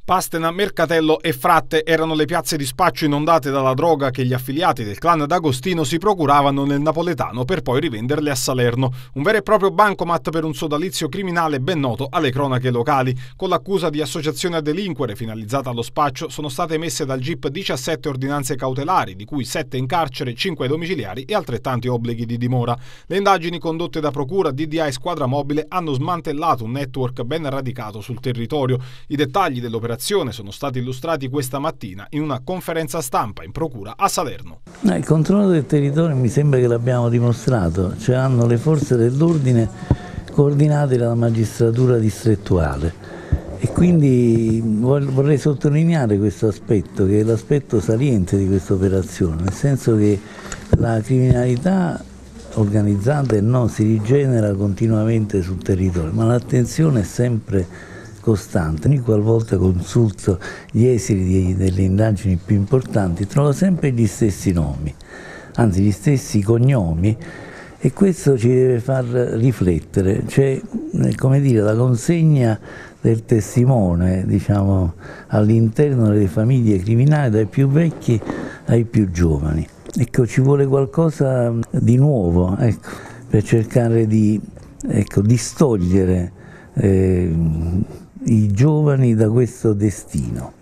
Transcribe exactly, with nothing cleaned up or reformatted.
Pastena, Mercatello e Fratte erano le piazze di spaccio inondate dalla droga che gli affiliati del clan D'Agostino si procuravano nel napoletano per poi rivenderle a Salerno. Un vero e proprio bancomat per un sodalizio criminale ben noto alle cronache locali. Con l'accusa di associazione a delinquere finalizzata allo spaccio sono state emesse dal G I P diciassette ordinanze cautelari, di cui sette in carcere, cinque domiciliari e altrettanti obblighi di dimora. Le indagini condotte da Procura, D D A e Squadra Mobile hanno smantellato un network ben radicato sul territorio. I dettagli dell'operazione sono stati illustrati questa mattina in una conferenza stampa in procura a Salerno. No, il controllo del territorio mi sembra che l'abbiamo dimostrato, cioè hanno le forze dell'ordine coordinate dalla magistratura distrettuale e quindi vorrei sottolineare questo aspetto, che è l'aspetto saliente di questa operazione, nel senso che la criminalità organizzata e non si rigenera continuamente sul territorio, ma l'attenzione è sempre costante. Ogni qualvolta consulto gli esiti delle indagini più importanti trovo sempre gli stessi nomi, anzi gli stessi cognomi, e questo ci deve far riflettere. C'è, come dire, la consegna del testimone, diciamo, all'interno delle famiglie criminali, dai più vecchi ai più giovani. Ecco, ci vuole qualcosa di nuovo, ecco, per cercare di, ecco, distogliere eh, i giovani da questo destino.